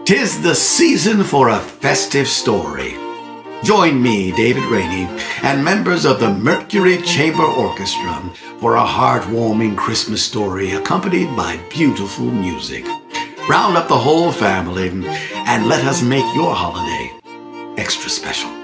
'Tis the season for a festive story. Join me, David Rainey, and members of the Mercury Chamber Orchestra for a heartwarming Christmas story accompanied by beautiful music. Round up the whole family and let us make your holiday extra special.